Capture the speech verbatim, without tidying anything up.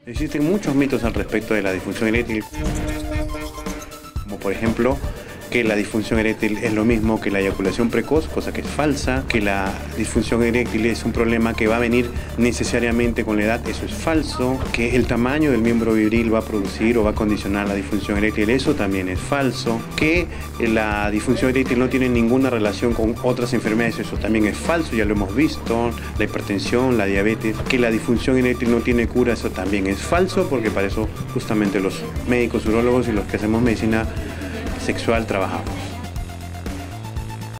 Existen muchos mitos al respecto de la disfunción eréctil, como por ejemplo que la disfunción eréctil es lo mismo que la eyaculación precoz, cosa que es falsa, que la disfunción eréctil es un problema que va a venir necesariamente con la edad, eso es falso, que el tamaño del miembro viril va a producir o va a condicionar la disfunción eréctil, eso también es falso, que la disfunción eréctil no tiene ninguna relación con otras enfermedades, eso también es falso, ya lo hemos visto, la hipertensión, la diabetes, que la disfunción eréctil no tiene cura, eso también es falso, porque para eso justamente los médicos urólogos y los que hacemos medicina sexual trabajamos.